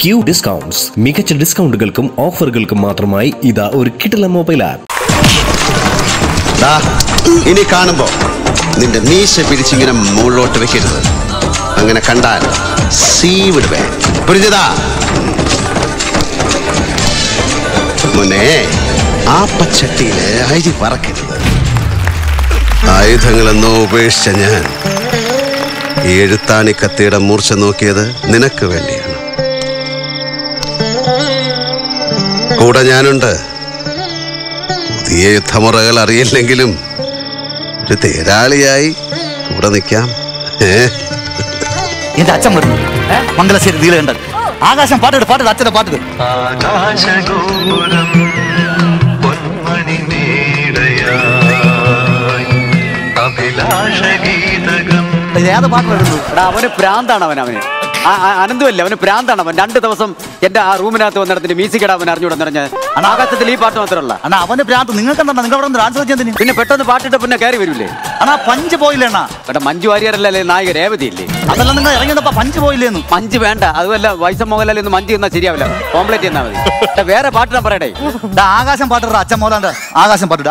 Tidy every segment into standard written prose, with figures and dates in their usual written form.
Q Discounts. മികച്ച ഡിസ്കൗണ്ടുകൾക്കും ഓഫറുകൾക്കും മാത്രമായി ഇതാ ഒരു കിടിലൻ മൊബൈൽ ആപ്പ്. ഇനി കാണുമ്പോ നിന്റെ മീശ പിടിച്ചിങ്ങനെ മുകളിലോട്ട് വെക്കരുത്. അങ്ങനെ കണ്ടാൽ സീവിടുവേ. പുരിഞ്ഞതാ മുന്നേ ആ പച്ചട്ടിയില് അരി പറക്കരുത്. ആയുധങ്ങളെന്നോ ഉപേക്ഷിച്ച ഞാൻ ഈ എഴുത്താണി കത്തിയുടെ മൂർച്ച നോക്കിയത് നിനക്ക് വേണ്ടിയാണ്. കൂടെ ഞാനുണ്ട്. പുതിയ യുദ്ധമുറകൾ അറിയില്ലെങ്കിലും ഒരു തേരാളിയായി കൂടെ നിൽക്കാം. എന്റെ അച്ഛൻ വരുന്നു. മംഗലശ്ശേരി നീലകണ്ഠൻ. ആകാശം പാട്ടിട്ട് പാട്ടിട്ട് അച്ഛന്റെ പാട്ടിട്ട്. ഏത് പാട്ട് വരുന്നു? അവന് പ്രാന്താണ്. അവന് അനന്തമല്ലേ, അവന് പ്രാന്താണ്. അവൻ 2 ദിവസം എന്റെ ആ റൂമിനകത്ത് വന്നിടത്തിന്റെ മ്യൂസിക് ഇടാൻ അവൻ അറിഞ്ഞൂടെ പറഞ്ഞ ആകാശത്തിൽ ഈ പാട്ട് മാത്രമല്ല. അണ്ണാ അവന് പ്രാന്ത്. നിങ്ങൾക്ക് എന്താ, നിങ്ങൾ അവിടെ ഡാൻസ് കളിച്ചതിന് പിന്നെ പെട്ടെന്ന് പാട്ടിട്ട് പിന്നെ കയറി വരൂലേ? അണ്ണാ പഞ്ച് പോയില്ലേ അണ്ണാ? കേട്ടോ, മഞ്ജു വാര്യരല്ലേ നായിക, രേവതി ഇല്ലേ? അതല്ല നിങ്ങൾ ഇറങ്ങിയപ്പോ പഞ്ച് പോയില്ലേന്ന്. മഞ്ജ് വേണ്ട, അതുമല്ല വൈസം മോഹൻലാൽ ഒന്ന് മഞ്ജ് തന്നാൽ ശരിയാവില്ല. കോംപ്ലീറ്റ് തന്നാൽ മതി. വേറെ പാട്ട് ഞാൻ പറയട്ടെ. ആകാശം പാട്ടിട്ട് അച്ഛൻ മോലാണ്ട് ആകാശം പാട്ടിട്ട്.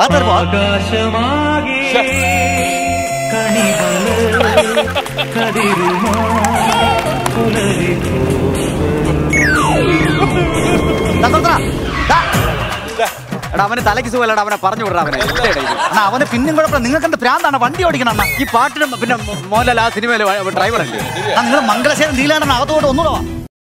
അവന് തലയ്ക്ക് സുഖമല്ല, അവനെ പറഞ്ഞു വിടണം. അവന് പിന്നും കുഴപ്പമില്ല. നിങ്ങൾക്ക് എന്താ പ്രാന്താണ്? വണ്ടി ഓടിക്കണം. ഈ പാട്ടിനും പിന്നെ മോഹൻലാൽ ആ സിനിമയിലെ ഡ്രൈവറല്ലേ? നിങ്ങൾ മംഗലശ്ശേരി നീലാണ്ടൻ അകത്തോട്ട് ഒന്നുകൂടെ.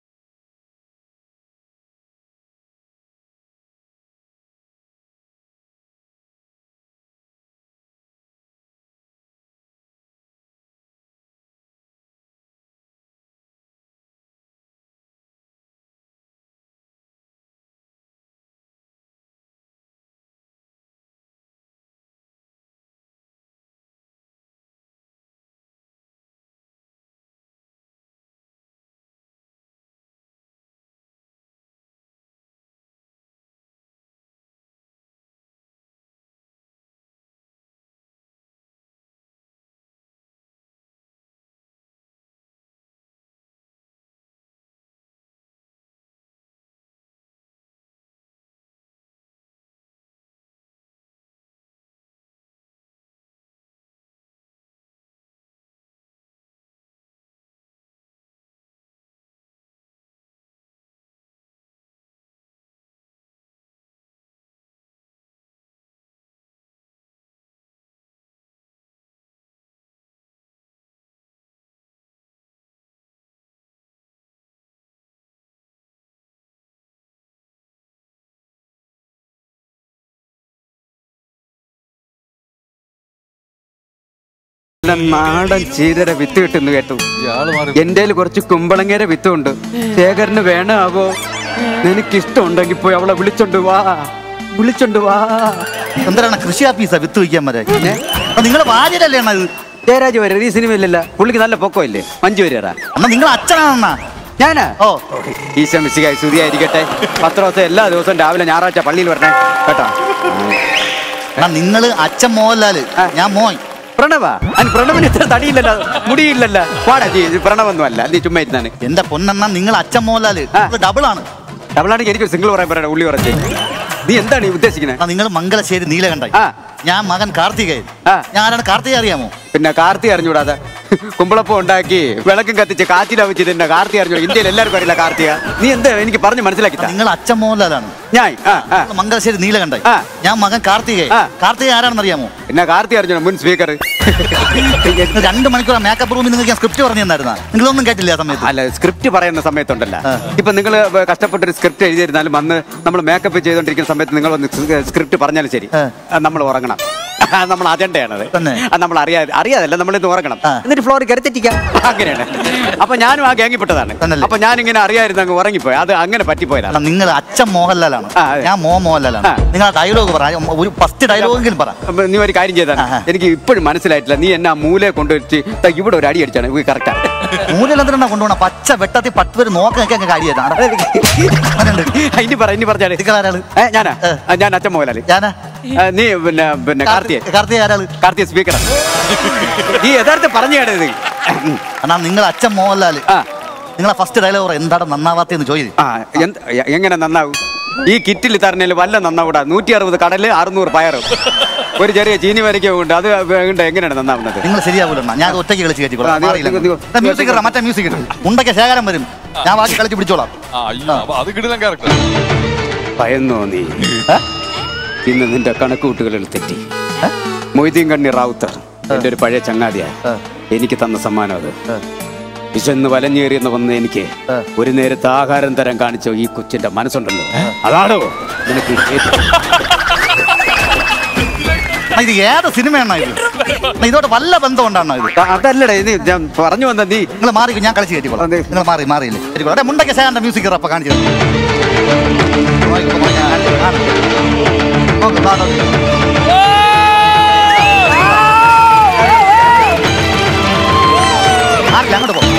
നാടൻ ചീരര വിത്ത് കിട്ടുന്നു കേട്ടു. എന്റെ കുറച്ച് കുമ്പളങ്ങേര വിത്തുണ്ട്. ശേഖരന് വേണാവോ? നിനക്കിഷ്ടമുണ്ടെങ്കിൽ പോയി അവളെ വിളിച്ചോണ്ട് വാ. എന്താണ് കൃഷി ആഫീസാ വിത്ത് വയ്ക്കാൻ വരെ? നിങ്ങളെ ഭാര്യയല്ലേ അത്? ജയരാജ് വരെ ഈ സിനിമയിലല്ല, പുള്ളിക്ക് നല്ല പൊക്കമില്ലേ? മഞ്ജു വരാ. എന്നാ നിങ്ങൾ അച്ഛനാണെന്നാ? ഞാനാ? ഓ ഈശോ മിശിഹായി സ്തുതിയായിരിക്കട്ടെ. 10 ദിവസം എല്ലാ ദിവസവും രാവിലെ ഞായറാഴ്ച പള്ളിയിൽ വരണേ കേട്ടോ. നിങ്ങള് അച്ഛൻ മോഹൻലാല്, ഞാൻ മോൻ പ്രണവ. പ്രണവിന് ഇത്ര തടിയില്ലല്ലോ, മുടിയില്ലല്ലോ. പാടാ പ്രണവൊന്നും അല്ല, നീ ചുമ്മാ ഇരുന്നാണ്. എന്റെ പൊന്നെന്നാ നിങ്ങൾ അച്ഛൻ മോഹൻലാല് ഡബിളാണ്. ഡബിളാണെങ്കിൽ എനിക്ക് സിംഗിൾ പറയാൻ പറയണ. ഉള്ളി കുറച്ച്. നീ എന്താണ് ഈ ഉദ്ദേശിക്കുന്നത്? നിങ്ങൾ മംഗലശ്ശേരി നീലകണ്ഠൻ, ഞാൻ മകൻ കാർത്തികേയൻ. ഞാനാണ് കാർത്തിക, അറിയാമോ? പിന്നെ കാർത്തി അറിഞ്ഞൂടാതെ കുമ്പളപ്പം ഉണ്ടാക്കി വിളക്കും കത്തിച്ച് കാറ്റിലാവിച്ച് തന്നെ കാർത്തി അറിഞ്ഞൂടാ? ഇന്ത്യയിൽ എല്ലാവർക്കും അറിയില്ല കാർത്തിക. നീ എന്താ എനിക്ക് പറഞ്ഞു മനസ്സിലാക്കി? നിങ്ങൾ അച്ഛൻ മോഹൻലാലാണ്, ഞാൻ മംഗലശ്ശേരി നീലകണ്ഠൻ. ഞാൻ മകൻ കാർത്തികേയൻ. കാർത്തിക ആരാണെന്ന് അറിയാമോ? പിന്നെ കാർത്തി അറിഞ്ഞോ? മുൻ സ്പീക്കർ. 2 മണിക്കൂർ മേക്കപ്പ് റൂമിൽ നിങ്ങൾക്ക് ഞാൻ സ്ക്രിപ്റ്റ് പറഞ്ഞു തന്നായിരുന്ന? നിങ്ങളൊന്നും കേട്ടില്ല ആ സമയത്ത്? അല്ല, സ്ക്രിപ്റ്റ് പറയുന്ന സമയത്തുണ്ടല്ല. ഇപ്പൊ നിങ്ങൾ കഷ്ടപ്പെട്ടൊരു സ്ക്രിപ്റ്റ് എഴുതിയിരുന്നാലും അന്ന് നമ്മൾ മേക്കപ്പ് ചെയ്തോണ്ടിരിക്കുന്ന സമയത്ത് നിങ്ങൾ ഒന്ന് സ്ക്രിപ്റ്റ് പറഞ്ഞാലും ശരി, നമ്മൾ ഉറങ്ങണം. നമ്മൾ അജണ്ടയാണത്. നമ്മൾ അറിയാതല്ല, നമ്മളിന്ന് ഉറങ്ങണം. എന്നിട്ട് ഫ്ലോറിൽ കയറി തെറ്റിക്കാം. അങ്ങനെയാണ്. അപ്പൊ ഞാനും ആ ഗ്യാങ്ങിപ്പെട്ടതാണ്. അപ്പൊ ഞാനിങ്ങനെ അറിയായിരുന്നു അങ്ങ് ഉറങ്ങിപ്പോയി. അത് അങ്ങനെ പറ്റിപ്പോയതാണ്. നിങ്ങൾ അച്ഛൻ മോഹൻലാലാണ്, ഞാൻ മോഹൻലാലാണ്. നിങ്ങൾ ഡയലോഗ് പറ, ഒരു ഫസ്റ്റ് ഡയലോഗെങ്കിലും പറ. നീ ഒരു കാര്യം ചെയ്താണ്, എനിക്ക് ഇപ്പോഴും മനസ്സിലായിട്ടില്ല. നീ എന്നെ ആ മൂലയെ കൊണ്ടുവച്ച് ഇവിടെ ഒരു അടി അടിച്ചാണ്. കറക്റ്റാ. മൂലയിലെന്തിനാ കൊണ്ടുപോകണം? പച്ച വെട്ടത്തിൽ 10 പേര് നോക്കാൻ കാര്യമാണ്. ഇനി പറഞ്ഞാല് ഞാനാ? ഞാൻ അച്ഛൻ മോഹൻലാല്. നീ പിന്നെ കാർത്തിക സ്പീക്കർ. നീ യഥാർത്ഥം പറഞ്ഞു കേട്ടത്. നിങ്ങൾ അച്ഛൻ മോഹൻലാല്, നിങ്ങളെ ഫസ്റ്റ് ഡയലോഗ് എന്താണ് നന്നാവാത്തെന്ന് ചോദിച്ചു. എങ്ങനെ നന്നാവും? ഈ കിറ്റിൽ തരണേൽ വല്ല നന്നാവൂടാ. 160 കടല് 600 പയറും ഒരു ചെറിയ ചീനി വരയ്ക്കും ഉണ്ട്. അത് എങ്ങനെയാണ് നന്നാവുന്നത്? നിങ്ങൾ ശരിയാവൂല. ഞാൻ ഒറ്റയ്ക്ക് കളിച്ച് കയറ്റിക്കോളാം. മ്യൂസിക് മറ്റേ മ്യൂസിക് ഉണ്ടൊക്കെ ശേഖരം വരും. ഞാൻ ബാക്കി കളിച്ച് പിടിച്ചോളാം. ഭയന്നോ നീ? ഇന്ന് നിന്റെ കണക്കുകൂട്ടുകളിൽ തെറ്റി. മൊയ്തീൻ കണ്ണി റാവുത്തർ എന്റെ ഒരു പഴയ ചങ്ങാതിയാ. എനിക്ക് തന്ന സമ്മാനം അത്. വിശന്ന് വലഞ്ഞേറിയെന്ന് വന്ന് എനിക്ക് ഒരു നേരത്തെ ആഹാരം തരാൻ കാണിച്ചോ ഈ കൊച്ചിന്റെ മനസ്സുണ്ടല്ലോ. അതാണോ നിനക്ക്? ഇത് ഏത് സിനിമയാണോ ഇത്? ഇതോട്ട് വല്ല ബന്ധം ഉണ്ടാണോ ഇത്? അതല്ലടേ, ഇത് ഞാൻ പറഞ്ഞു വന്ന നീ നിങ്ങൾ മാറി, ഞാൻ കളിച്ച് കയറ്റിക്കോളാം. നിങ്ങൾ മാറിയില്ലേ? മുണ്ടൊക്കെ ശേഖരന്റെ മ്യൂസിക് അപ്പൊ കാണിച്ചു. അങ്ങോട്ട് പോകും.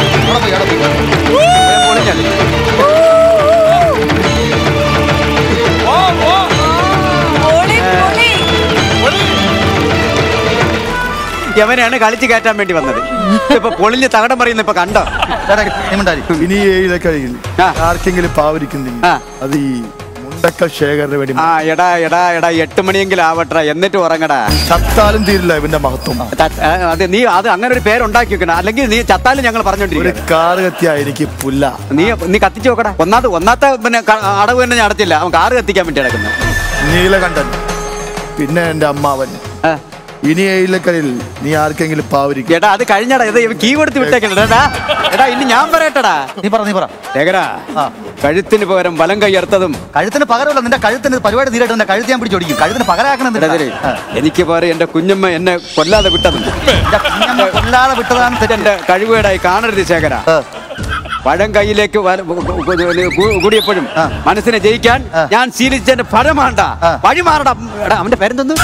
യവനാണ് കളിച്ച് കയറ്റാൻ വേണ്ടി വന്നത്. ഇപ്പൊ പൊളിഞ്ഞ് തകടം പറയുന്ന ഇപ്പൊ കണ്ടോ? ഇനി ആർക്കെങ്കിലും പാവരിക്കുന്നെങ്കിൽ അത് ഈ മുണ്ടക്കൽ ശേഖരന് വേണ്ടി. എടാ 8 മണിയെങ്കിലും ആവട്ടെ, എന്നിട്ട് ഉറങ്ങടാ. ചത്താലും തീരില്ല ഇവന്റെ മഹത്വം. അതെ, നീ അത് അങ്ങനെ ഒരു പേരുണ്ടാക്കി വെക്കണം. അല്ലെങ്കിൽ നീ ചത്താലും ഞങ്ങൾ പറഞ്ഞോണ്ടിരിക്കും. ഒരു കാറ് കത്തിയാ എനിക്ക് പുല്ല. നീ കത്തിച്ചു നോക്കടാ. ഒന്നാമത്തെ പിന്നെ അടവ് തന്നെ ഞാൻ അടച്ചില്ല. അവൻ കാറ് കത്തിക്കാൻ വേണ്ടി നടക്കുന്നു. നീലകണ്ഠൻ പിന്നെ എന്റെ അമ്മാവൻ. ഇനി ഏയിലക്കലിൽ നീ ആർക്കെങ്കിലും പാവരിക്കും. എടാ അത് കഴിഞ്ഞടാ. ഇത് കീ കൊടുത്ത് വിട്ടേക്കണ്ടാ. എടാ ഇനി ഞാൻ പറയട്ടടാ. നീ പറ ശേഖരാ, കഴുത്തിന് പകരം വലം കൈയർത്തതും. കഴുത്തിന് പകരമല്ല, നിന്റെ കഴുത്തിന് പരിപാടി തീരായിട്ട് നിന്റെ കഴുത്ത് ഞാൻ പിടിച്ചോടിക്കും. കഴുത്തിന് പകരാക്കണം. എനിക്ക് പകരം എന്റെ കുഞ്ഞമ്മ എന്നെ കൊല്ലാതെ വിട്ടതും. കൊല്ലാതെ വിട്ടതാണ് തെറ്റ്. എന്റെ കഴിവുകേടായി കാണരുത് ശേഖര. പഴം കയ്യിലേക്ക് കൂടിയപ്പോഴും മനസ്സിനെ ജയിക്കാൻ ഞാൻ ശീലിച്ചതിന്റെ ഫലമാണ്ട. വഴി മാറടാ. അവന്റെ പേരെന്തൊന്നും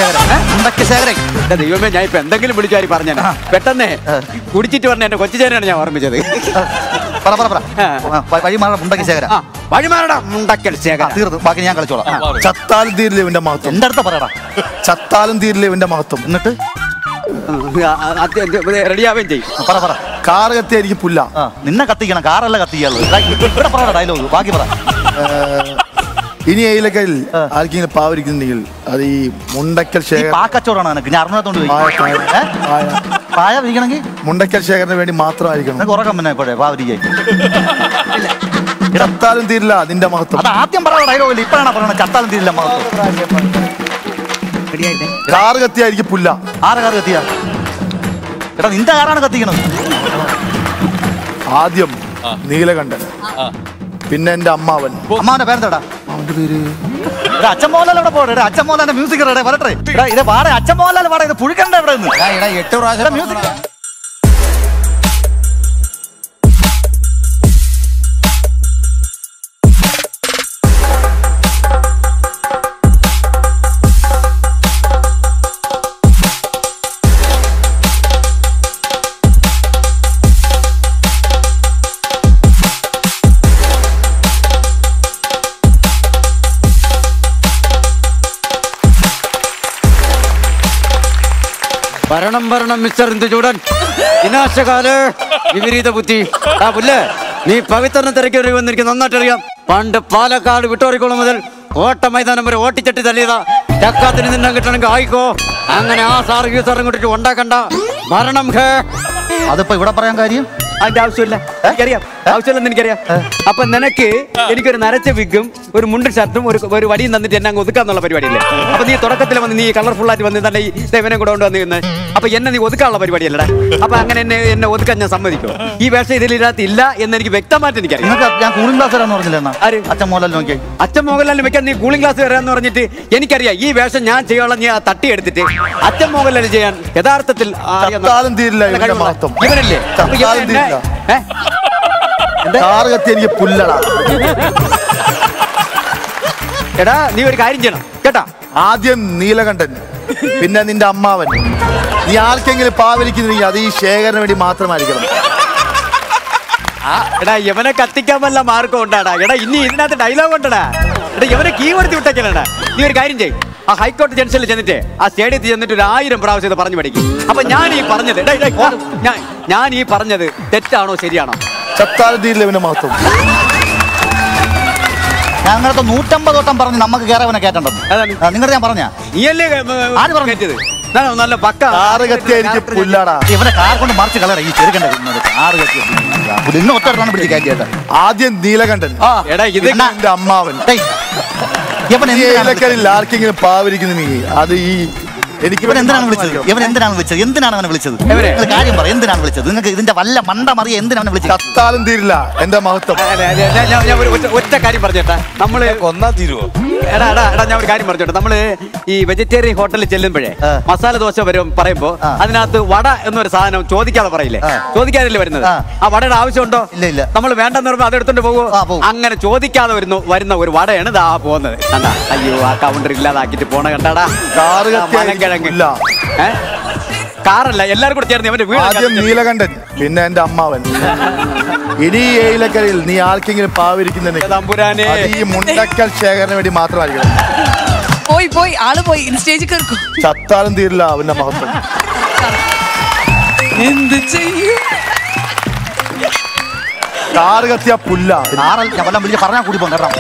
ദൈവമേ, ഞാൻ ഇപ്പൊ എന്തെങ്കിലും വിളിച്ചാരി പറഞ്ഞ പെട്ടെന്ന് കുടിച്ചിട്ട് പറഞ്ഞ എന്റെ കൊച്ചുചേനാണ് ഞാൻ ഓർമ്മിച്ചത്. വഴിമാറടാ മുണ്ടക്കൽ ശേഖര. തീർന്നു, ബാക്കി ഞാൻ കളിച്ചോളാം. ചത്താലും തീരില്ല ഇവന്റെ മഹത്വം. എന്റെ അടുത്ത് പറയടാ. ചത്താലും തീരില്ല ഇവന്റെ മഹത്വം. എന്നിട്ട് റെഡിയാവുകയും ചെയ്യും. പറ. കാറ് കത്തിയാ എനിക്ക് പുല്ല. നിന്നെ കത്തിക്കണം, കാറല്ല കത്തിക്കാനുള്ളത്. പറ ഡയലോഗ്, ബാക്കി പറ. ഇനി ഏയിലക്കൽ ആർക്കെങ്കിലും പാവരിക്കുന്നുണ്ടെങ്കിൽ അത് ഈ മുണ്ടക്കൽ ശേഖരൻ. പാക്കച്ചോടാണ് എനിക്ക്. ഞാൻ അറിഞ്ഞോണ്ട് പായ വിരിക്കണമെങ്കിൽ മുണ്ടക്കൽ ശേഖരന് വേണ്ടി മാത്രമായിരിക്കണം. ഉറക്കം പിന്നെ ഇപ്പോഴേ പാവരിക്കാൻ. ചത്താലും തീരില്ല നിന്റെ മഹത്വം. അത് ആദ്യം പറയാനുള്ള ഡയലോഗ് ഇപ്പഴാണ് പറയണത്. ചത്താലും തീരില്ല മഹത്വം. കാറ് കത്തിയായിരിക്കും പുല്ല. ആരെ കാറ് കത്തിയാ? എടാ നിന്റെ കാറാണ് കത്തിക്കണത്. ആദ്യം നീലകണ്ഠൻ പിന്നെ എന്റെ അമ്മാവൻ. അമ്മാവന്റെ പേരെന്താടാ? അവന്റെ പേര് അച്ഛൻ ഇവിടെ പോടെ. അച്ഛൻ മോഹൻലാലിന്റെ മ്യൂസിക് വരട്ടെ. ഇത് പാടെ അച്ഛൻ മോഹൻലാൽ പാടെ. ഇത് പുഴുക്കണ്ട ഇവിടെ നിന്ന് 8 പ്രാവശ്യം മ്യൂസിക്. ഭരണം മിസ്റ്റർ ഇന്ദുചൂടൻ. വിനാശകാല വിപരീത ബുദ്ധി. പുല്ലേ, നീ പവിത്രനെ തിരക്കി വന്നിരിക്കും. നന്നായിട്ട് അറിയാം. പണ്ട് പാലക്കാട് വിട്ടോറിക്കോളം മുതൽ ഓട്ട മൈതാനം വരെ ഓട്ടിച്ചട്ടി തള്ളിയതാ. ചക്കാത്തിന് നിന്നെ കിട്ടണമെങ്കിൽ ആയിക്കോ. അങ്ങനെ ആ സാറ് ഈ സാറും കൂട്ടിട്ട് ഉണ്ടാക്കണ്ട. ഭരണം ഹേ. അതിപ്പോ ഇവിടെ പറയാൻ കാര്യം അതിന്റെ ആവശ്യമില്ല. എനിക്കറിയാം, ആവശ്യമില്ലെന്ന് എനിക്കറിയാം. അപ്പൊ നിനക്ക് എനിക്കൊരു നരച്ച വിഗും ഒരു മുണ്ടും ഷർട്ടും ഒരു വടിയും തന്നിട്ട് എന്നെ അങ്ങ് ഒതുക്കാന്നുള്ള പരിപാടിയല്ലേ? അപ്പൊ നീ തുടക്കത്തിൽ വന്ന് നീ കളർഫുൾ ആയിട്ട് വന്ന് തന്നെ ഈ സേവനം കൂടെ കൊണ്ടുവന്നിരുന്നത്. അപ്പൊ എന്നെ നീ ഒതുക്കാനുള്ള പരിപാടിയല്ലടാ. അപ്പൊ അങ്ങനെ എന്നെ ഒതുക്കാൻ ഞാൻ സമ്മതിക്കും. ഈ വേഷം ഇതിലിനകത്ത് ഇല്ല എന്ന് എനിക്ക് വ്യക്തമായിട്ട് എനിക്കറിയാം. ഞാൻ കൂളിംഗ് ക്ലാസ് വരാന്ന് പറഞ്ഞില്ല. അച്ഛൻ മോഹൻലാൽ നോക്കി അച്ഛൻ മോഹൻലാലിന് വെക്കാൻ നീ കൂളിംഗ് ക്ലാസ് വരാന്ന് പറഞ്ഞിട്ട് എനിക്കറിയാം. ഈ വേഷം ഞാൻ ചെയ്യാനുള്ള നീ തട്ടിയെടുത്തിട്ട് അച്ഛൻ മോഹൻലാൽ ചെയ്യാൻ യഥാർത്ഥത്തിൽ ഇവനല്ലേ? എടാ നീ ഒരു കാര്യം ചെയ്യണം കേട്ടാ. ആദ്യം നീലകണ്ഠൻ പിന്നെ നിന്റെ അമ്മാവൻ. നീ ആർക്കെങ്കിലും പാവലിക്കുന്നെങ്കിൽ അത് ഈ ശേഖരന് വേണ്ടി മാത്രമായിരിക്കണം. എടാ യവനെ കത്തിക്കാൻ വല്ല മാർഗം ഉണ്ടാടാ. എടാ ഇനി ഇതിനകത്ത് ഡയലോഗ് ഉണ്ടടാ. എടാ യവനെ കീ കൊടുത്ത് വിട്ടേക്കണടാ. നീ ഒരു കാര്യം ചെയ്യും. ആ ഹൈക്കോടതി ജംഗ്ഷനിൽ ചെന്നിട്ട് ആ സ്റ്റേഡിയത്തിൽ ചെന്നിട്ട് ഒരു 1000 പ്രാവശ്യം ഇത് പറഞ്ഞു പഠിക്കും. അപ്പൊ ഞാൻ ഈ പറഞ്ഞത് തെറ്റാണോ ശരിയാണോ? ചത്താലും തീരില്ല ഇവന്റെ മഹത്വം. ഞങ്ങളൊക്കെ 150 വട്ടം പറഞ്ഞ് നമുക്ക് കയറവനെ കേട്ടണ്ടെന്ന്. നിങ്ങളുടെ ഞാൻ പറഞ്ഞ ആര് പറഞ്ഞു? നല്ല പക്ക കാറ് കത്തിയായിരിക്കും പുല്ലാടാ. ഇവനെ കാർ കൊണ്ട് മറിച്ച് കളറ ഈ ചെറുക്കണ്ട കാറ് കത്തി ഇന്ന് ഒറ്റ പിടിച്ച് കയറ്റിയേട്ടാ. ആദ്യം നീലകണ്ഠൻ, എന്റെ അമ്മാവൻ. ആർക്കെങ്കിലും പാവരിക്കുന്ന നീ അത് ഈ എനിക്ക് എന്തിനാണ് വിളിച്ചത്? എന്തിനാണ് അവനെ വിളിച്ചത്? കാര്യം പറ, എന്തിനാണ് വിളിച്ചത്? നിങ്ങൾക്ക് ഇതിന്റെ വല്ല മണ്ട മറിയ എന്തിനാണ് വിളിച്ചത്? ചത്താലും തീരില്ല എന്റെ മഹത്വം. ഒറ്റ കാര്യം പറഞ്ഞേട്ടാ, നമ്മള് കൊന്നാ തീരുവോ? എടാ ഞാൻ ഒരു കാര്യം പറഞ്ഞോട്ടെ. നമ്മള് ഈ വെജിറ്റേറിയൻ ഹോട്ടലിൽ ചെല്ലുമ്പോഴേ മസാല ദോശ പറയുമ്പോ അതിനകത്ത് വട എന്നൊരു സാധനം ചോദിക്കാതെ പറയില്ലേ? ചോദിക്കാതല്ലേ വരുന്നത്? ആ വടയുടെ ആവശ്യമുണ്ടോ? ഇല്ല. നമ്മൾ വേണ്ടെന്ന് പറയുമ്പോ അതെടുത്തോണ്ട് പോകുമോ? അങ്ങനെ ചോദിക്കാതെ വരുന്ന ഒരു വടയാണ് ഇതാ പോകുന്നത്. കണ്ടാ, അയ്യോ ആ കൗണ്ടർ ഇല്ലാതാക്കിട്ട് പോണ കണ്ടാടാ. കാറല്ല, എല്ലാരും കൂടെ ചേർന്ന് അവന്റെ വീട്. ആദ്യം നീലകണ്ഠൻ, പിന്നെ എന്റെ അമ്മാവൻ. ഇനി ഏയിലക്കരയിൽ നീ ആർക്കെങ്കിലും പാവരിക്കുന്നുണ്ടെങ്കിൽ ഈ മുണ്ടക്കൽ ശേഖരന് വേണ്ടി മാത്രമായിരിക്കണം. പോയി ആള് പോയി സ്റ്റേജിൽ കേൾക്കും. ചത്താലും തീരില്ല അവന്റെ മഹത്വം. എന്ത് ചെയ്യും? കാറ് കത്തിയ പുല്ല. പറഞ്ഞാൽ കൂടി പോകാം കേട്ടോ.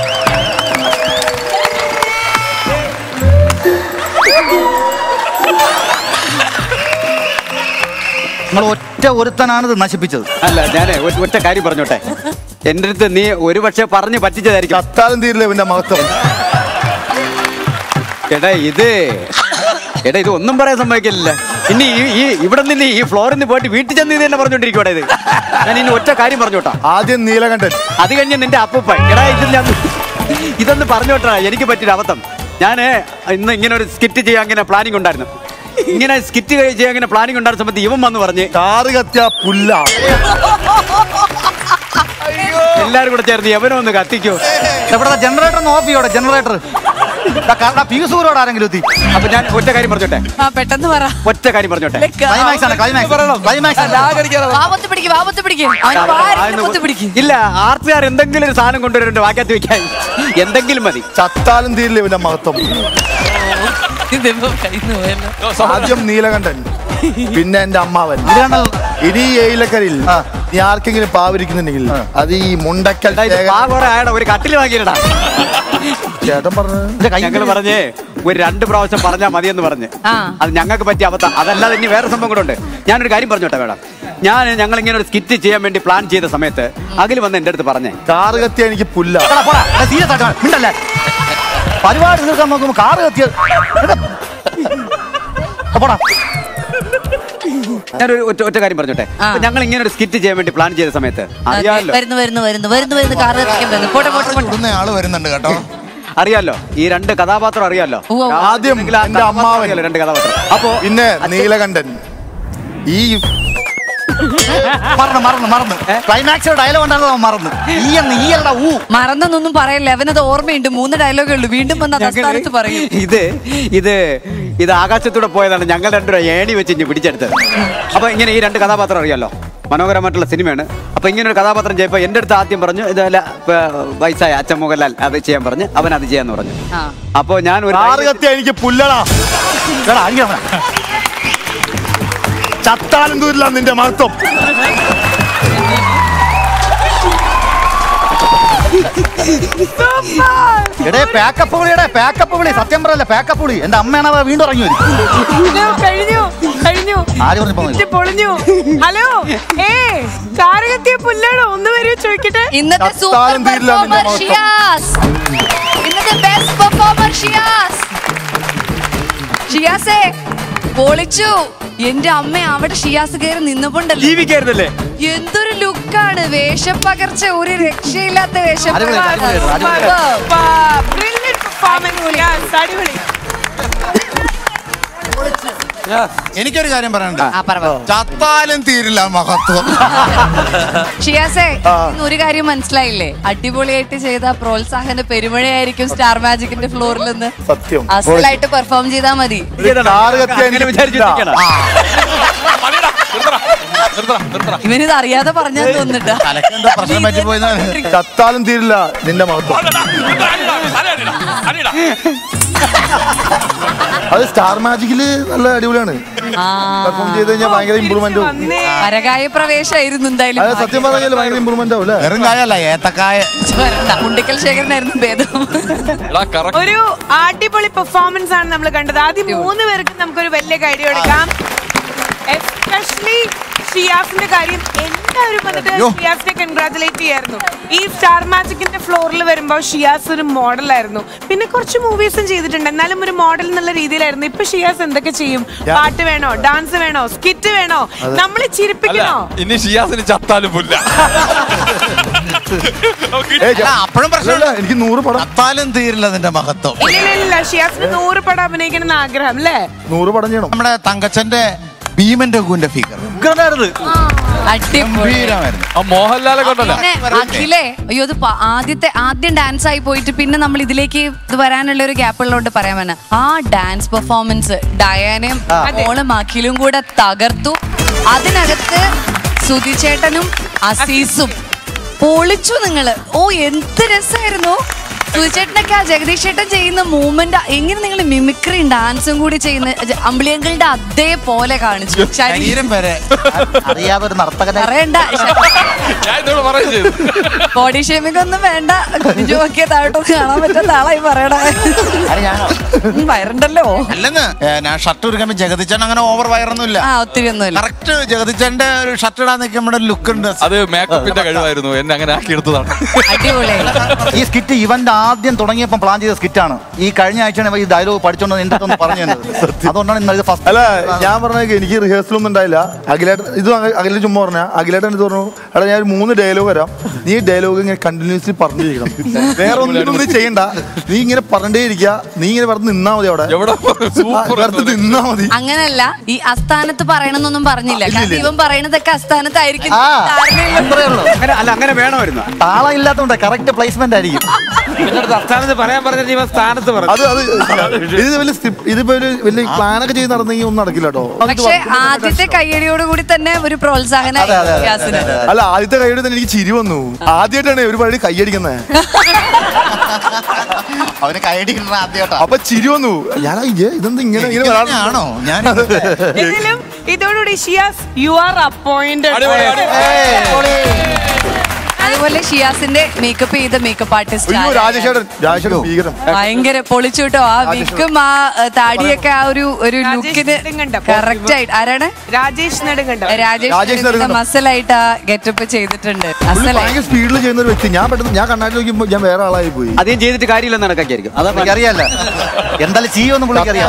നിങ്ങൾ ഒറ്റ ഒരുത്തനാണ് ഇത് നശിപ്പിച്ചത്. അല്ല, ഞാൻ ഒറ്റ കാര്യം പറഞ്ഞോട്ടെ. എന്റെ അടുത്ത് നീ ഒരു പക്ഷെ പറഞ്ഞു പറ്റിച്ചതായിരിക്കും. ചത്താലും തീരില്ല ഇവന്റെ മഹത്വം. എടാ ഇത് ഒന്നും പറയാൻ സമ്മതിക്കില്ല. ഇനി ഇവിടെ നിന്ന് ഈ ഫ്ലോറിൽ നിന്ന് പോയിട്ട് വീട്ടിൽ ചെന്ന് ഇത് തന്നെ പറഞ്ഞോണ്ടിരിക്കും. ഇത് ഞാൻ ഇനി ഒറ്റ കാര്യം പറഞ്ഞോട്ടാ. ആദ്യം നീലകണ്ഠൻ, അത് കഴിഞ്ഞ് നിന്റെ അപ്പൂപ്പൻ. എടാ ഇതൊന്ന് പറഞ്ഞോട്ടാ, എനിക്ക് പറ്റിയൊരു അബദ്ധം. ഞാൻ ഇന്ന് ഇങ്ങനെ ഒരു സ്കിറ്റ് ചെയ്യാൻ ഇങ്ങനെ പ്ലാനിങ് ഉണ്ടായിരുന്നു. ഇങ്ങനെ സ്കിറ്റ് ചെയ്യാൻ ഇങ്ങനെ പ്ലാനിങ് ഉണ്ടായിരുന്ന സമയത്ത് ഇവൻ വന്ന് പറഞ്ഞ് കാറ് കത്തിയ പുല്ല. എല്ലാരും കൂടെ ചേർന്ന് എവനോ ഒന്ന് കത്തിക്കോ. എവിടെ ജനറേറ്റർ ഒന്ന് ഓഫ് ചെയ്യോടെ? ജനറേറ്റർ പീസൂരോട് ആരെങ്കിലും എത്തി. അപ്പൊ ഞാൻ ഒറ്റ കാര്യം പറഞ്ഞോട്ടെ. പെട്ടെന്ന് പറ. ഒറ്റ കാര്യം പറഞ്ഞോട്ടെ. ഇല്ല, ആർട്ടുകാർ എന്തെങ്കിലും ഒരു സാധനം കൊണ്ടുവരുന്നുണ്ട് വാക്കത്ത് വെക്കാൻ. എന്തെങ്കിലും മതി. ചത്താലും തീരില്ല ഇവന്റെ മഹത്വം. ആദ്യം നീലകണ്ഠൻ, പിന്നെ എന്റെ അമ്മാവൻ. ഇനി ഏയിലക്കരയിൽ നീ ആർക്കെങ്കിലും പാവരിക്കുന്നുണ്ടെങ്കിൽ അത് ഈ മുണ്ടക്കൽ ഒരു കട്ടിൽ വാങ്ങിയിടാ. ചേട്ടൻ ഞങ്ങള് പറഞ്ഞേ ഒരു 2 പ്രാവശ്യം പറഞ്ഞാൽ മതിയെന്ന് പറഞ്ഞ്. അത് ഞങ്ങൾക്ക് പറ്റിയ അബദ്ധം. അതല്ലാതെ ഇനി വേറെ സംഭവം കൂടെ ഉണ്ട്. ഞാനൊരു കാര്യം പറഞ്ഞോട്ടെ മേഡം. ഞങ്ങൾ ഇങ്ങനെ ഒരു സ്കിറ്റ് ചെയ്യാൻ വേണ്ടി പ്ലാൻ ചെയ്ത സമയത്ത് അഖിൽ വന്ന് എന്റെ അടുത്ത് പറഞ്ഞേ കാറ് കത്തിയ എനിക്ക് പുല്ല. പരിപാടി തീർക്കാൻ നോക്കുമ്പോ കാറ് കത്തിയ. ഞാനൊരു ഒറ്റ കാര്യം പറഞ്ഞോട്ടെ. ഞങ്ങൾ ഇങ്ങനെ ഒരു സ്കിറ്റ് ചെയ്യാൻ വേണ്ടി പ്ലാൻ ചെയ്ത സമയത്ത് അറിയാലോ ആള് വരുന്നുണ്ട് കേട്ടോ. അറിയാലോ ഈ 2 കഥാപാത്രം അറിയാലോ. ആദ്യം എന്റെ അമ്മാവൻ, 2 കഥാപാത്രം. അപ്പോ പിന്നെ നീലകണ്ഠൻ. ഈ മറന്ന് ക്ലൈമാക്സിലെ ഡയലോഗ് ഉണ്ടാകുന്നത് മറന്നു. മറന്നൊന്നും പറയല്ലേ, അവനത് ഓർമ്മയുണ്ട്. 3 ഡയലോഗേ ഉള്ളൂ. വീണ്ടും വന്ന് അസ്ഥാനത്ത് പറയും. ഇത് ആകാശത്തൂടെ പോയതാണ്. ഞങ്ങൾ 2 ഏണി വെച്ച് ഇനി പിടിച്ചെടുത്തത്. അപ്പൊ ഇങ്ങനെ ഈ 2 കഥാപാത്രം അറിയാലോ. മനോഹരമായിട്ടുള്ള സിനിമയാണ്. അപ്പൊ ഇങ്ങനെ ഒരു കഥാപാത്രം ചെയ്യുമ്പോ എന്റെ അടുത്ത് ആദ്യം പറഞ്ഞു ഇതല്ല വയസ്സായ അച്ഛൻ മോഹൻലാൽ അത് ചെയ്യാൻ പറഞ്ഞു. അവൻ അത് ചെയ്യാന്ന് പറഞ്ഞു. അപ്പൊ ഞാൻ എനിക്ക് പുല്ലടാ. ചത്താലും ദൂരില്ല നിന്റെ മഹത്വം. പാക്കപ്പ് വിളി സത്യം പറയല്ല. പാക്കപ്പ് വിളി. എന്റെ അമ്മയാണ് വീണ്ടും ഇറങ്ങി വരും. പൊളിഞ്ഞു. ഹലോ, കാരകത്തിയ പുല്ലാണോ? ഒന്ന് വരെ ചോദിക്കട്ടെ. ഇന്നത്തെ സൂപ്പർ പെർഫോമർ ഷിയാസ്. ഇന്നത്തെ ബെസ്റ്റ് പെർഫോമർ ഷിയാസ്. ഷിയാസേ പൊളിച്ചു. എന്റെ അമ്മ അവിടെ ഷിയാസ് കയറി നിന്നുകൊണ്ടല്ലേ എന്തൊരു ലുക്കാണ്. വേഷം പകർച്ച ഒരു രക്ഷയില്ലാത്ത വേഷം. എനിക്കൊരു കാര്യം പറയാനുണ്ട്. ചത്താലും തീരില്ല മഹത്വം. ഷിയാസേ, ഒരു കാര്യം മനസ്സിലായില്ലേ? അടിപൊളിയായിട്ട് ചെയ്ത പ്രോത്സാഹന പെരുമഴയായിരിക്കും സ്റ്റാർ മാജിക്കിന്റെ ഫ്ലോറിൽ നിന്ന്. സത്യം അസലായിട്ട് പെർഫോം ചെയ്താൽ മതി. വിചാരിച്ചിരിക്കണം. ഇവനിത് അറിയാതെ പറഞ്ഞാൽ തോന്നിട്ടാ പ്രശ്നം പറ്റിപ്പോയി. ചത്താലും തീരില്ല നിന്റെ മഹത്വം. അത് സ്റ്റാർ മാജിക്കില് നല്ല അടിപൊളിയാണ്. പെർഫോം ചെയ്ത് കഴിഞ്ഞാൽ ഭയങ്കര ഇമ്പ്രൂവ്മെന്റ്. പരകായ പ്രവേശമായിരുന്നു എന്തായാലും. അത് സത്യം പറഞ്ഞാൽ ഭയങ്കര ഇമ്പ്രൂവ്മെന്റ് ആവും. വെറും കായല്ല, ഏത്തക്കായ. ഉണ്ടിക്കൽ ശേഖരനായിരുന്നു ഭേദം. ഒരു അടിപൊളി പെർഫോമൻസ് ആണ് നമ്മൾ കണ്ടത്. ആദ്യം 3 പേർക്ക് നമുക്കൊരു വലിയ കാര്യം എടുക്കാം. എസ്പെഷ്യലി ഷിയാസിന്റെ കാര്യം എല്ലാവരും വന്നിട്ട് ഷിയാസിനെ കൺഗ്രാറ്റുലേറ്റ് ചെയ്യായിരുന്നു. ഈ സ്റ്റാർ മാജിക്കിന്റെ ഫ്ലോറിൽ വരുമ്പോൾ ഷിയാസ് ഒരു മോഡലായിരുന്നു. പിന്നെ കുറച്ച് മൂവീസും ചെയ്തിട്ടുണ്ട്, എന്നാലും ഒരു മോഡൽ എന്നുള്ള രീതിയിലായിരുന്നു. ഇപ്പൊ ഷിയാസ് എന്തൊക്കെ ചെയ്യും? പാട്ട് വേണോ, ഡാൻസ് വേണോ, സ്കിറ്റ് വേണോ, നമ്മളെ ചിരിപ്പിക്കണോ? ഇനി ഷിയാസിന് ചത്താലും പുല്ല. അപ്പോഴും പ്രശ്നമില്ല, എനിക്ക് 100 പടം ചത്താലും തീരില്ല നിന്റെ മഹത്വം. ഇല്ല, ഷിയാസിന് 100 പടം അഭിനയിക്കണം എന്ന് ആഗ്രഹം അല്ലേ? 100 പടം ചെയ്യണം. നമ്മുടെ തങ്കച്ചന്റെ ഭീമന്റെ ഗുന്റെ ഫിഗർ മോഹൻലാലെ കൊണ്ടല്ല. അഖിലേ, അയ്യോ അത് ആദ്യം ഡാൻസ് ആയി പോയിട്ട് പിന്നെ നമ്മൾ ഇതിലേക്ക് ഇത് വരാനുള്ള ഒരു ഗ്യാപ്പ് ഉള്ളതുകൊണ്ട് പറയാൻ പറ്റുന്ന ആ ഡാൻസ് പെർഫോമൻസ് ഡയാനയും മോളും അഖിലും കൂടെ തകർത്തു. അതിനകത്ത് സുധിച്ചേട്ടനും അസീസും പൊളിച്ചു നിങ്ങള്. ഓ എന്ത് രസമായിരുന്നു. സുധിച്ചേട്ടനൊക്കെ ആ ജഗദീഷ് ചേട്ടൻ ചെയ്യുന്ന മൂവ്മെന്റ് എങ്ങനെ നിങ്ങൾ മിമിക്രിയും ഡാൻസും കൂടി ചെയ്യുന്ന അമ്പിളിയങ്കളുടെ അതേപോലെ കാണിച്ചു. ശരീരം വരെ അറിയാതെ ഒരു നർത്തകനെ പറയണ്ട, ബോഡി ഷേമിംഗ് ഒന്നും വേണ്ട. നോക്കിയ താഴോട്ട് കാണാൻ പറ്റാത്ത ആളായി പറയണേ. വയറുണ്ടല്ലോ. അല്ലെന്ന് ഞാൻ ഷർട്ട് എടുക്കുമ്പോ ജഗതിച്ചേട്ടൻ അങ്ങനെ ഓവർ വയറൊന്നുമില്ല. ഒത്തിരി ഒന്നുമില്ല. കറക്റ്റ് ജഗതിച്ചേട്ടന്റെ ഒരു ഷർട്ട് ഇടാൻ നിൽക്കുമ്പോൾ ലുക്ക് ഉണ്ട്. അത് മേക്കപ്പിന്റെ കഴിവായിരുന്നു, എന്നെ അങ്ങനെ ആക്കിയെടുത്തതാണ്. അടിപൊളിയായി. ഈ സ്കിറ്റ് ഇവന്റെ ആദ്യം തുടങ്ങിയപ്പോൾ പ്ലാൻ ചെയ്ത സ്കിറ്റാണ്. ഈ കഴിഞ്ഞ ആഴ്ചയാണ് ഈ ഡയലോഗ് പഠിച്ചോണ്ട് എന്റെ അടുത്ത് പറഞ്ഞു തന്നത്. അതുകൊണ്ടാണ് ഇന്ന് ഫസ്റ്റ്. അല്ല, ഞാൻ പറഞ്ഞ എനിക്ക് റിഹേഴ്സൽ ഒന്നും ഉണ്ടായില്ല. അഖിലേട്ടൻ ഇത് അഖില ചുമ്മാ പറഞ്ഞ അഖിലേട്ടൻ ഇത് പറഞ്ഞു, എടാ ഞാൻ 3 ഡയലോഗ് വരാം, നീ ഡയലോഗ് ഇങ്ങനെ കണ്ടിന്യൂസ്ലി പറഞ്ഞിരിക്കണം, വേറെ ഒന്നും ചെയ്യണ്ട, നീ ഇങ്ങനെ പറഞ്ഞേ ഇരിക്കുക, നീ ഇങ്ങനെ പറഞ്ഞ് നിന്നാ മതി, അവിടെ നിന്നാ മതി. അങ്ങനല്ല, ഈ അസ്ഥാനത്ത് പറയണമെന്നൊന്നും പറഞ്ഞില്ല. ഇവൻ പറയണതൊക്കെ അസ്ഥാനത്തായിരിക്കും. അല്ല, അങ്ങനെ വേണമായിരുന്നു. താളം ഇല്ലാത്തതുകൊണ്ട് കറക്റ്റ് പ്ലേസ്മെന്റ് ആയിരിക്കും. സ്ഥാനത്ത് പറയാൻ പറഞ്ഞ സ്ഥാനത്ത് ഇതിപ്പോ വലിയ പ്ലാനൊക്കെ ചെയ്ത് നടന്നെങ്കിൽ ഒന്നും നടക്കില്ല കേട്ടോ. പക്ഷെ ആദ്യത്തെ കയ്യടിയോടുകൂടി തന്നെ ഒരു പ്രോത്സാഹനം. അല്ല, ആദ്യത്തെ കയ്യടി തന്നെ എനിക്ക് ചിരി വന്നു. ആദ്യമായിട്ടാണ് ഒരു പരിപാടി കയ്യടിക്കുന്നത്. അവന് കയ്യടിക്കുന്ന ആദ്യമായിട്ടാ. അപ്പൊ ചിരി വന്നു. ഞാൻ ഇതെന്ത് ഇങ്ങനെ ആണോ? ഞാൻ ഇതോടുകൂടി ഷിയാസ് യു ആർ അപ്പോയിന്റഡ്. അതുപോലെ ഷിയാസിന്റെ മേക്കപ്പ് ചെയ്ത മേക്കപ്പ് ആർട്ടിസ്റ്റ് ഭയങ്കര പൊളിച്ചു കേട്ടോ. ആ വിക്കും ആ താടിയൊക്കെ ആ ഒരു ലുക്കിന് കറക്റ്റ് ആയിട്ട്. ആരാണ്? രാജേഷ് നെടുങ്കണ്ടം. രാജേഷ് മസലായിട്ട് ആ ഗെറ്റപ്പ് ചെയ്തിട്ടുണ്ട്. സ്പീഡിൽ ചെയ്യുന്ന ഒരു വ്യക്തി. ഞാൻ പെട്ടെന്ന് ഞാൻ കണ്ണാടി നോക്കിയപ്പോൾ ഞാൻ വേറെ ആളായി പോയി. അധികം ചെയ്തിട്ട് കാര്യമില്ലെന്ന് നടക്കായിരിക്കും. അതൊക്കെ അറിയാല്ല, എന്തായാലും ചെയ്യുമെന്ന് പുള്ളിക്കറിയാം.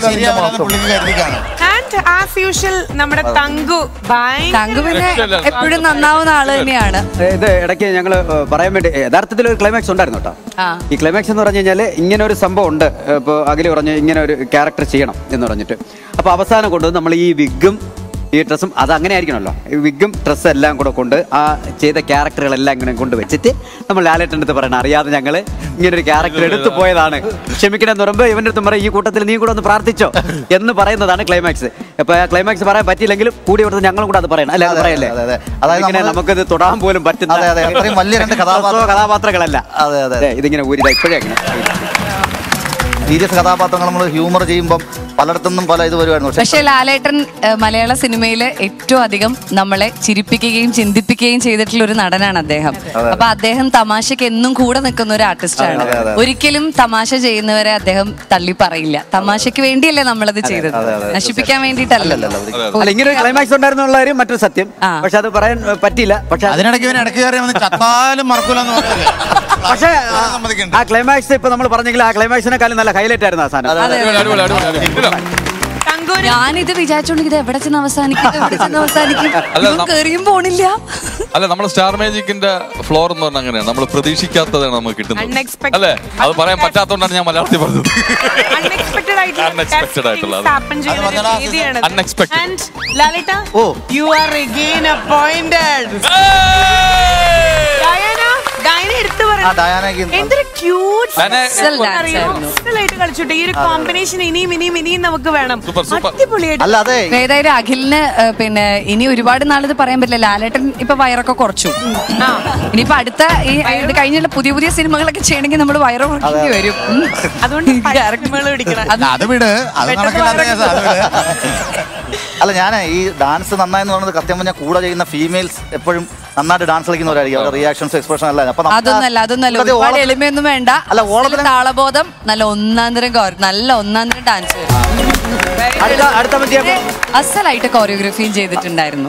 As usual, നമ്മുടെ തങ്കു പിന്നെ എപ്പോഴും നന്നാവുന്ന ആള് തന്നെയാണ്. ഇത് ഇടയ്ക്ക് ഞങ്ങള് പറയാൻ വേണ്ടി യഥാർത്ഥത്തിൽ ഒരു ക്ലൈമാക്സ് ഉണ്ടായിരുന്നു കേട്ടോ. ഈ ക്ലൈമാക്സ് എന്ന് പറഞ്ഞു കഴിഞ്ഞാൽ ഇങ്ങനെ ഒരു സംഭവം ഉണ്ട്. ഇപ്പോൾ അഖില് പറഞ്ഞു ഇങ്ങനെ ഒരു ക്യാരക്ടർ ചെയ്യണം എന്ന് പറഞ്ഞിട്ട്, അപ്പോൾ അവസാനം കൊണ്ടുവന്ന് നമ്മൾ ഈ വിഗും ഈ ഡ്രസ്സും അത് അങ്ങനെ ആയിരിക്കണമല്ലോ, ഈ വിഗും ഡ്രസ്സും എല്ലാം കൂടെ കൊണ്ട് ആ ചെയ്ത ക്യാരക്ടറുകളെല്ലാം ഇങ്ങനെ കൊണ്ട് വെച്ചിട്ട് നമ്മൾ ലാലേട്ടൻ്റെ അടുത്ത് പറയണം, അറിയാതെ ഞങ്ങൾ ഇങ്ങനൊരു ക്യാരക്ടർ എടുത്തു പോയതാണ്, ക്ഷമിക്കണം എന്ന് പറയുമ്പോൾ ഇവൻ്റെ അടുത്ത് പറയും ഈ കൂട്ടത്തിൽ നീ കൂടെ ഒന്ന് പ്രാർത്ഥിച്ചോ എന്ന് പറയുന്നതാണ് ക്ലൈമാക്സ്. അപ്പോൾ ആ ക്ലൈമാക്സ് പറയാൻ പറ്റിയില്ലെങ്കിലും കൂടി കൊടുത്ത് ഞങ്ങളും കൂടെ അത് പറയണം, അല്ലെ? അത് പറയല്ലേ? അതായത് നമുക്കത് തൊടാൻ പോലും പറ്റുന്ന കഥാപാത്രങ്ങളല്ല. ഇതിങ്ങനെ ഊരിത ഇപ്പോഴേ സീരിയസ് കഥാപാത്രങ്ങൾ നമ്മൾ ഹ്യൂമർ ചെയ്യുമ്പോൾ പലയിടത്തുനിന്നും പല ഇത് വരുമായിരുന്നു. പക്ഷേ ലാലേട്ടൻ മലയാള സിനിമയിൽ ഏറ്റവും അധികം നമ്മളെ ചിരിപ്പിക്കുകയും ചിന്തിപ്പിക്കുകയും ചെയ്തിട്ടുള്ള ഒരു നടനാണ് അദ്ദേഹം. അപ്പൊ അദ്ദേഹം തമാശക്ക് എന്നും കൂടെ നിൽക്കുന്ന ഒരു ആർട്ടിസ്റ്റാണ്. ഒരിക്കലും തമാശ ചെയ്യുന്നവരെ അദ്ദേഹം തള്ളി പറയില്ല. തമാശക്ക് വേണ്ടിയല്ലേ നമ്മളത് ചെയ്തത്, നശിപ്പിക്കാൻ വേണ്ടിയിട്ടല്ലല്ലോ. ഇങ്ങനെ ഒരു ക്ലൈമാക്സ് ഉണ്ടായിരുന്നുള്ള കാര്യം മറ്റൊരു സത്യം. പക്ഷെ അത് പറയാൻ പറ്റിയില്ല. പക്ഷെ അതിനിടയ്ക്ക് ഇടയ്ക്ക് ചത്താലും മറക്കൂലെന്ന് പറഞ്ഞത്. പക്ഷേ ആ ക്ലൈമാക്സ് ഇപ്പൊ നമ്മൾ പറഞ്ഞെങ്കിൽ ആ ക്ലൈമാക്സിനെക്കാളും നല്ല ഹൈലൈറ്റ് ആയിരുന്നു ആ സാധനം. ഞാനിത് വിചാരിച്ചോണ്ട് ഇത് എവിടെ ചെന്ന് അവസാനിക്കും കേറിയും പോണില്ല. അല്ല, നമ്മൾ സ്റ്റാർ മാജിക്കിന്റെ ഫ്ലോർ എന്ന് പറഞ്ഞാൽ അങ്ങനെയാണ്, നമ്മൾ പ്രതീക്ഷിക്കാത്തതാണ് നമുക്ക് കിട്ടുന്നത് അല്ലേ? അത് പറയാൻ പറ്റാത്തോണ്ടാണ് ഞാൻ മലയാളത്തിൽ പറഞ്ഞത്. അൺഎക്സ്പെക്ടഡ് ആയിട്ടുള്ള ഡയന എടുത്തു പറയണം എന്തൊരു ക്യൂട്ട് ആയിട്ട് കളിച്ചോട്ടെ. ഈ ഒരു കോമ്പിനേഷൻ ഇനിയും നമുക്ക് വേണം. അടിപൊളിയായിട്ട്. ഏതായാലും അഖിലിന് പിന്നെ ഇനി ഒരുപാട് നാളിത് പറയാൻ പറ്റില്ല. ലാലേട്ടൻ ഇപ്പൊ വയറൊക്കെ കുറച്ചു. ഇനിയിപ്പോ അടുത്ത ഈ ഇത് കഴിഞ്ഞുള്ള പുതിയ സിനിമകളൊക്കെ ചെയ്യണമെങ്കിൽ നമ്മൾ വയറ് കുറയ്ക്കേണ്ടി വരും. അതുകൊണ്ട് ക്യാരക്ടറുകൾ പിടിക്കണം. അത് വിട്, അത് അല്ല, ഞാൻ ഈ ഡാൻസ് നന്നായെന്ന് പറയുന്നത് സത്യം പറഞ്ഞാൽ കൂടെ ചെയ്യുന്ന ഫീമെയിൽസ് എപ്പോഴും നന്നായിട്ട് ഡാൻസ് കളിക്കുന്നവരായിരിക്കും. അവരുടെ റിയാക്ഷൻസ് എക്സ്പ്രഷൻ അല്ല. അതൊന്നല്ല ഒരുപാട് എളിമയൊന്നും വേണ്ട. താളബോധം, നല്ല ഒന്നാന്തരം ഡാൻസ് അസലായിട്ട് കോറിയോഗ്രാഫിയും ചെയ്തിട്ടുണ്ടായിരുന്നു.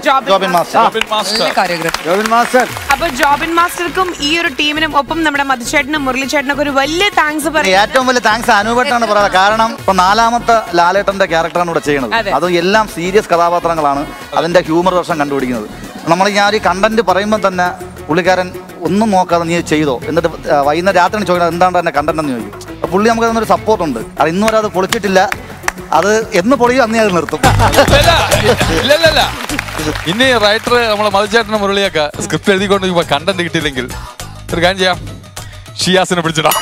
അപ്പൊ ജോബിൻ മാസ്റ്റർക്കും ഈ ഒരു ടീമിനും ഒപ്പം നമ്മുടെ മധുചേട്ടനും മുരളിച്ചേട്ടനൊക്കെ ഒരു വലിയ താങ്ക്സ് പറയാം. ഏറ്റവും വലിയ താങ്ക്സ് അനുപേട്ടാണ് പറയുന്നത്. കാരണം ഇപ്പൊ 4ാമത്തെ ലാലേട്ടന്റെ ക്യാരക്ടറാണ് ഇവിടെ ചെയ്യുന്നത്. അത് എല്ലാം സീരിയസ് കഥാപാത്രങ്ങളാണ്. അതിന്റെ ഹ്യൂമർ വർഷം കണ്ടുപിടിക്കുന്നത്. നമ്മൾ ഞാൻ ഒരു കണ്ടന്റ് പറയുമ്പോൾ തന്നെ പുള്ളിക്കാരൻ ഒന്നും നോക്കാതെ നീ ചെയ്തോ, എന്നിട്ട് വൈകുന്നേരം രാത്രി ചോദിക്കുന്നത് എന്താണ് തന്നെ കണ്ടന്റ് എന്ന് ചോദിക്കും. അപ്പൊ പുള്ളി നമുക്ക് തന്നൊരു സപ്പോർട്ടുണ്ട്. അത് ഇന്നും വരെ അത് പൊളിച്ചിട്ടില്ല. അത് എന്ന് പൊളിയും അന്ന് അത് നിർത്തും. ഇനി റൈറ്റർ നമ്മളെ മധുചേട്ടനും മുരളിയൊക്കെ സ്ക്രിപ്റ്റ് എഴുതിക്കൊണ്ട് കണ്ടന്റ് കിട്ടിയില്ലെങ്കിൽ ഒരു കാര്യം ചെയ്യാം, ഷിയാസിനെ പിടിച്ചിടാം.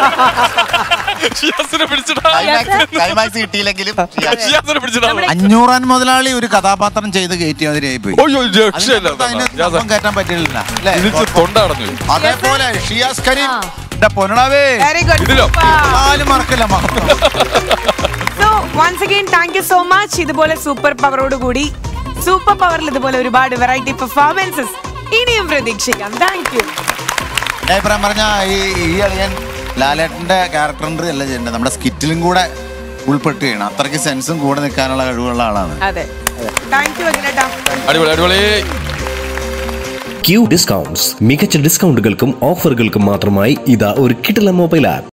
കിട്ടിയില്ലെങ്കിലും 500 മുതലാളി ഒരു കഥാപാത്രം ചെയ്ത് കയറ്റിയതിനായി പോയി. കയറ്റാൻ പറ്റില്ല. അതേപോലെ ഷിയാസ് കരീം പൊന്നടാവേ മറക്കില്ല. once again thank you so much. ഇതുപോലെ സൂപ്പർ പവറോട് കൂടി സൂപ്പർ പവറിൽ ഇതുപോലെ ഒരുപാട് വെറൈറ്റി പെർഫോമൻസസ് ഇനിയും പ്രതീക്ഷിക്കാം. Thank you. അഭിപ്രായം പറഞ്ഞ ഈ അളിയൻ ലാലേട്ടന്റെ ക്യാരക്ടറിന്റെ അല്ല ചെയ്യേണ്ടത്, നമ്മുടെ സ്കിറ്റിലും കൂടെ ഉൾപ്പെട്ട് ചെയ്യണം. അത്രയ്ക്ക് സെൻസും കൂടെ നിൽക്കാനുള്ള കഴിവുള്ള ആളാണ്. അതെ, താങ്ക് യു അഖിലേട്ടാ. അടിപൊളി. Q discounts. മികച്ച ഡിസ്കൗണ്ടുകൾക്കും ഓഫറുകൾക്കും മാത്രമായി ഇതാ ഒരു കിടിലൻ മൊബൈൽ ആപ്പ്.